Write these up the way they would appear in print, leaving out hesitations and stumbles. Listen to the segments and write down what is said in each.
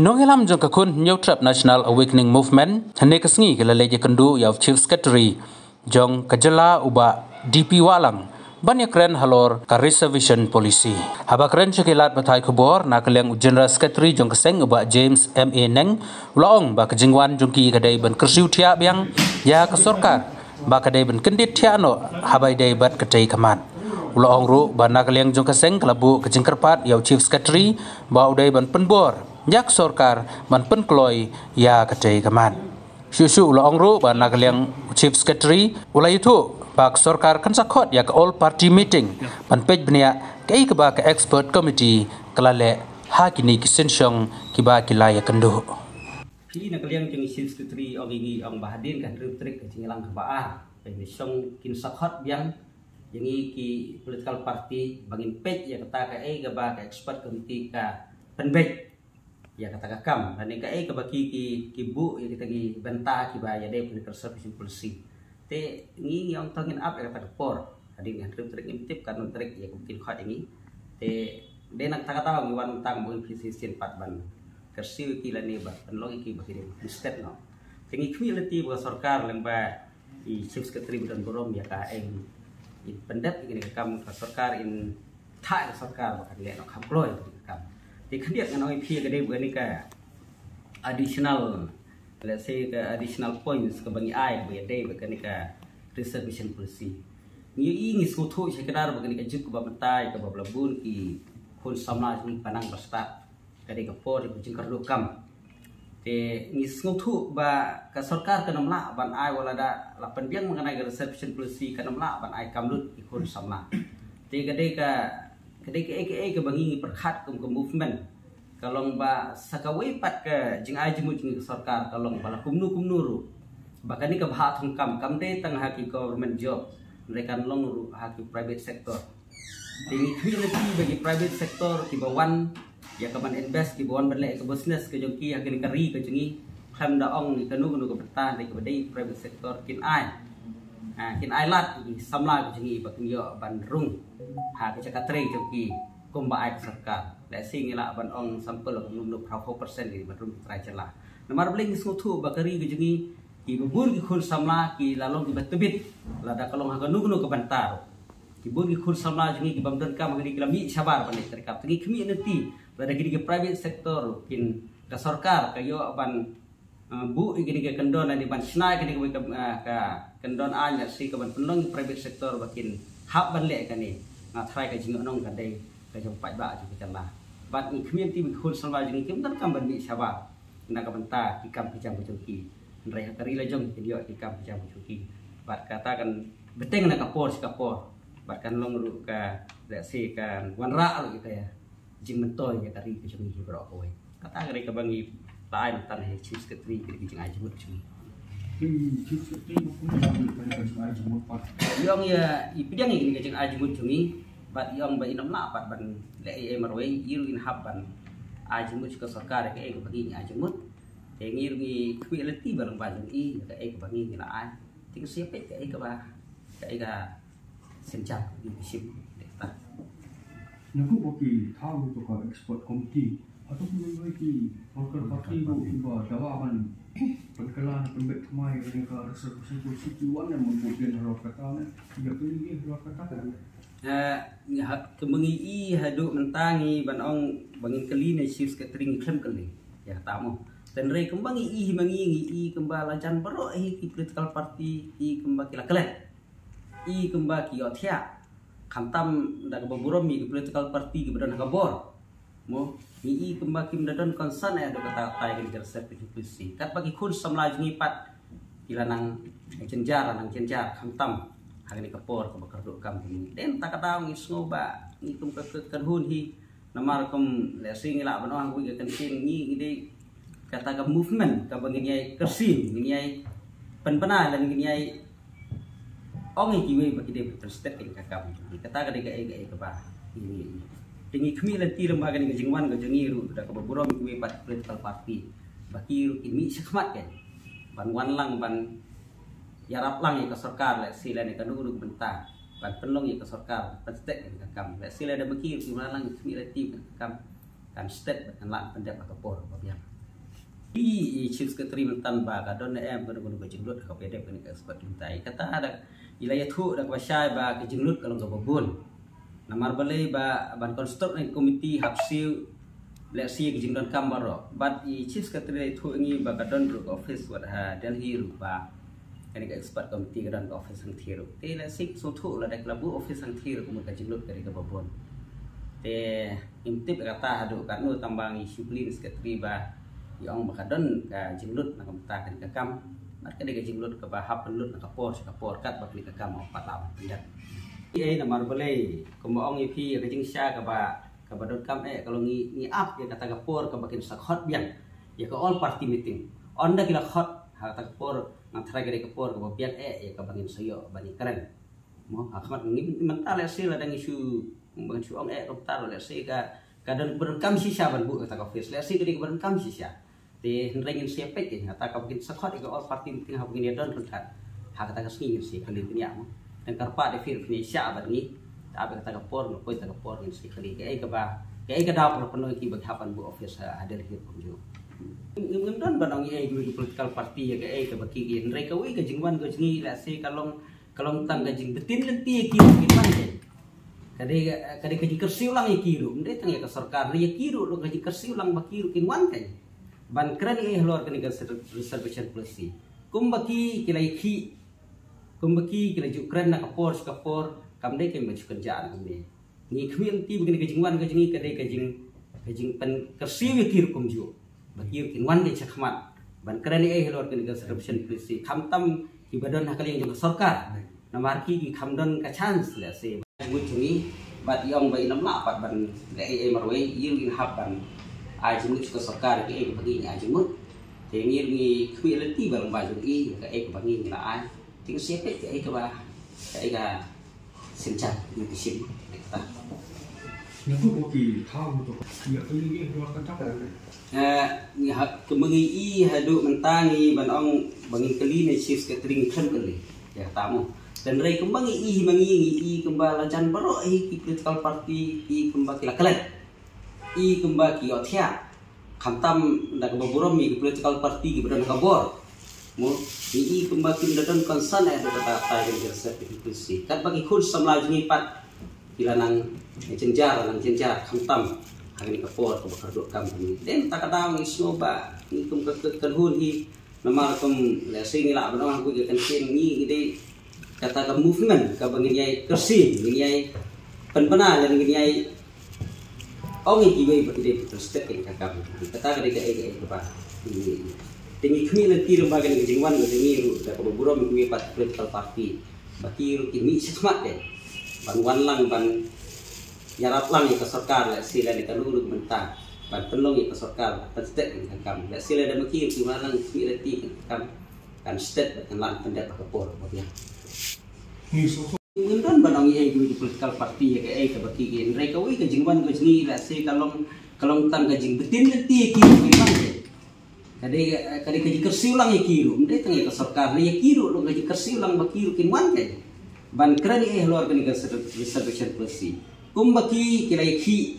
Nongelam jong kakun New Trap National Awakening Movement hane kasngi kala leje kendu yaw Chief Secretary jong kajala uba DP Walang banyak keren halor ka reservation policy. Haba keren cekilat batai kubor na kaleng General Secretary jong keseng uba James M.A. Neng ulaong ba kejingwan jong ki kadai ban kersiu tia biang ya ke sorkar ba kadai ban kendit tia no habai dai bat kadai kaman. Ulaong ru ba na kaleng jong keseng kelabu kejingkerpat yaw Chief Secretary ba udai ban penbor yak sorkar man penkloy ya kadai kaman. Susu ulaong ru ba na kaleng Chief Secretary ulai itu bak sorkar kan sakot ya ke all party meeting man pej benia kai ke ba ke expert committee kelale hakini kisensyong kiba kilaya kendu. Khi nak liang jeng Chief Secretary ogingi ong bahadin kan rutrik ke jingelang ke baa penyong kin sakot biang jengi ki political party bangin pej ya kata ke ba ke expert committee ka penbej ya kata kam dan ka ke baki ki bu ya kita gi benta ki ba ya de political service policy te ngi yang tangin up ya kata por hadin yang trik intip kan trik ya mungkin khat ini te de nak kata ngi wan tang bu precision pat ban kersi ki la ne ba penlong ki ba ki state no tengi quality ba sarkar lemba i Chief Secretary dan borom ya ka in pendat ini kam ka sarkar in tha sarkar ba kan le no kham kloy kam thì khẩn điện nói phía cái đây bữa nay cả additional let's say cái additional points cái bagi ai bữa đây bữa cái cả reservation policy như ý nghĩ số thôi sẽ cái đó bữa cái giúp cái bentai cái bab labun ki khôn samla ni panang basta cái đây cái po thì cũng cần kam thì nghĩ số thôi ba cái sarkar cái nam la ban ai wala da lapan biang mengenai cái reservation policy cái nam la ban ai kamlut ki khôn samla thì cái đây ke bangi perkhat ke movement kalong ba sakawai pat ke jing ai jemu jing sarkar kalong bala kumnu ru bakani ke bha thong kam de tang ha ki government job mereka long ru ha ki private sector tingi quality bagi private sector ki bawan ya kaman invest ki bawan berle ke business ke jongki ha ki kari ke jingi kham da ong ni kanu ke bertan de ke dei private sector kin ai lat samla ke jingi bakin yo ban rung ha ke cakatre joki kumba ai sarkar la sing ila ban ong sampel num 4% di badrum trai cela namar bling sutu bakari ke jingi ki bubur ki khul samla ki lalong ki batubit la da kalong ha kanu ke bantar ki bur ki khul samla jingi ki bamdan kam ngi kilami sabar ban terkap tingi kemi nanti la da ki private sector kin ka sarkar ka yo ban bu igini ke kendon di ban snai ke ka kendon anya si ke ban penlong private sector bakin hab ban le kan ni trai ke jing nong kan dei ke jong pai ba ji ke lah bat ni community bi khul salwa jing kim tan kam ban bi sawa na ka banta ki kam pijam bujuki rai hatari la jong ke dio ki kam pijam bujuki bat kata kan beteng na ka por bat kan long ru ka le si kan wan ra lu kita ya jing mentoy ke tari ke jong hi bro oi kata ke bangi lai tan he Chief Secretary ke jing ai jemut jing yang ya ipidang ini kecing ajmut cumi bat yang ba inam na pat ban le marwe iru in habban ajmut ke sarkar ke bagi ajmut te ngir ngi quality barang ban i ke bagi ni la ai ting siapa ke ba ga senjak di sim ta naku bagi tahu to ka export committee atau pun lagi worker party bu dawa ban perkelan pembek kemai mereka reservasi kursi kiwan yang membuatkan harap kata tiga pilih harap kata kemengi i hadu mentangi ban ong bangin kali ne Chief Secretary klem kali ya tamu dan re kembangi i mangi i kembala jan bero i political party i kembaki la kele i kembaki othia khantam da keburom i political party ke badan kabor mo i kembaki mendadon concern ada kata tai ke reservation policy kat bagi khun samla jingi pat ilanang cenjar khantam hari kapor ke bakar duk kam ini den tak kata ngi snoba ngi kum ke hun hi namar kum le sing la ban ong ke kentin ngi ide kata ke movement ke bagi nyai kersin nyai penpena dan nyai ong ki we bagi de prestet ke kakam kata ke ba ini tinggi kami lenti lembaga ni jingwan ke jengiru dak beburom we pat political party baki ini sekhmat kan ban wan lang ban yarap lang ke sarkar le sila ni kanu benta ban penlong ke sarkar prestet ke kakam le sila da baki lang kami lenti ke kakam kan state kan lan pendap ke por babiang chief secretary mentan ba kadon em ko ko jinglut ka pede ko ni ka expert lintai kata ada ilaya thu da ka syai ba ke jinglut kalong ka babun namar balai ba ban konstruk ni komiti hapsiu leksi ke jingdon kambaro but chief secretary thu ngi ba kadon ru office wat ha Delhi ru ba kani ka expert komiti kadon office sang thiru te leksi so thu la dak labu office sang thiru ko ka jinglut kari ka babun te intip kata hadu kan nu tambang isu secretary ba yang makadon ka jinglut na kamta kan ka kam mat ka de jinglut ka ba hap lut na ka por kat ba ka kam pat law pindat ai na mar balai ko mo ong ipi ka jing sha ka ba dot kam kalau ngi up ya kata ka por ka bakin sakhot biang ya ka all party meeting onda kila khot ha ta por na thara ka por ka biang ya ka bakin sayo bani keren mo akhmat ngi mental sila dang isu bangan su ong ka tar le se ka kadon berkam sisa ban bu kata ka face le se ka berkam sisa te rengin siapek ya ta ka bakin sakhot ka all party meeting ha bakin don kan ha kata ka singi si kali ni ya mo dan karpa de fir ni sya ban ni ta ba kata ka por no ko ta ka por ni si kali ka ba ka da por penuh ki baghapan bu office ada hir pun jo ngundon banong ai du political party ya ka ba ki gen re ka wi ka jingwan ka jingi la se kalong tang ka jing betin lenti ki man kade ka jing ulang ikiru ndai tang ya ka sarkar ri ikiru lo ka jing ulang bakiru kinwan kan ban kran luar kan ka reservation policy kumbaki kilai ki kumbaki kilai jukran na kapor kamde ke maju kerjaan kamde ni khmien ti begini kejingwan ka jingi kade ka jing pen kersiu ikiru kumju bakiru kinwan de chakmat ban kran luar kan ka reservation policy khamtam ibadon hakali yang sarkar namarki ki khamdon ka chance la se ngucungi bat yong bai nam la pat ban ai marwe ying haban ai jumut ka sarkar ke ai bagi ai jumut te ngir ngi khwilati bang ba jungi ka ai bagi ni la ai ting siapa ke ai ka ba ai ka sinchat ni kisim ta naku boki tahu tu ya kali luar kata ni hak kemengi I hadu mentangi ban ong bangin kali ni chief secretary kan kali ya tamu dan rai kembang I mangi kembang lajan baro I political party I kembang kilakalan I kembang ki othia khantam dak baburom mi political party ki badan kabor mo I kembang ki dadan concern ada kata yang sertifikasi kat bagi khud samla jingi pat ilanang cenjar khantam hari kapor ko bakardok company den takadaw ni snoba ni kum kalhun I nama kum lesing la banong aku kan sing ni ide kata ka movement ka banginyai kersi banginyai penpena dan banginyai ongi kiwe ide terstep ka kam kata ka deka ege ba tingi khmi nanti lembaga ni jingwan go tingi ru ka buro mi kiwe pat political party baki ru kimi sekhmat de ban wan lang ban yarap lang ka sarkar la sila ni kalulu mentah ban penlong ka sarkar terstep ka kam la sila da maki ki malang kimi nanti kam kan state kan lan pendat ka por ba Ngundon banong ai du political party ya ka baki gen rai ka wi ka jingwan ka jingi la se kalong tang ka jing betin ti ki memang kade ka jing kersi ulang ikiru ndai tang ka sarkar ri ikiru lo ka jing kersi ulang bakiru kinwan ka ban krani luar kan ka reservation policy kumbaki kilai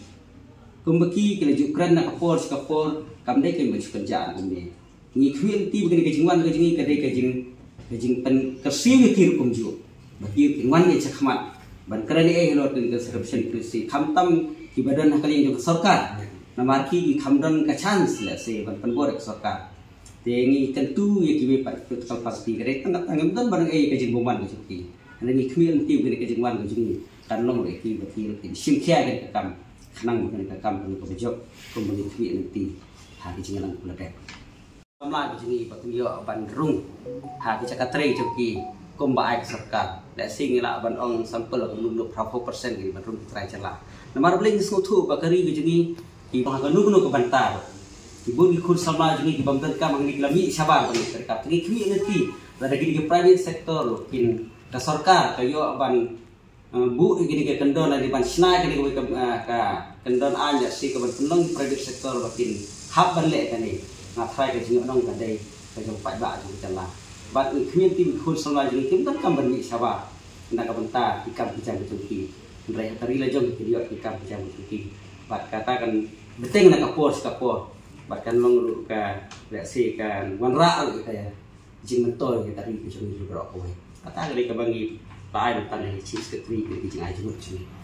jukran na kapor kamde ka maju kerjaan kamde ni khwin ti begini ka jingwan ka jingi kade ka jing pen kersi ikiru kumju bagi kinwan ni cakmat ban kerani luar kan reservation policy khamtam ki badan hakali yang sarkar namarki ki khamdon ka chance la se ban penbor ka sarkar tengi tentu ya ki pat political party kare tang tangam don barang ka jing boman ka chuki ana ni khmien ti ka jingwan ka jingi kan long re ki baki ki simkhia ka kam khanang ka kam ka bejok ko bagi khmien ti ha ki jingalang kulade pamla ka jingi patungyo ban rung ha ki cakatre chuki kumbaik sarkar la sing la ban ong sampel nunu 100% ki ban rum trai chala namar bling suthu bakari ki jingi ki bang ka nunu ko bantar ki bu ki khur sama jingi ki bamdan ka mangi lami sabang ko sarkar ki khmi neti la dagi ki private sector kin ka sarkar ka yo ban bu gini ke kendon di ban sna ki ka kendon anja si ka ban penong private sector bakin hab ban le kan ni na trai ka jingi nong ka dai ka jong pai ba jong chala bat khmien ti khur samla jingi kim tan kam ban ni saba na ka banta ikam pijang betuki ndrai tari la jong ki yo ikam pijang betuki bat katakan beteng na kapor bahkan long ka leksi kan wanra kayak jing mentol kita ri ke jeng juga kok kata gede ka bangi paai tan chief secretary ke jing ai jeng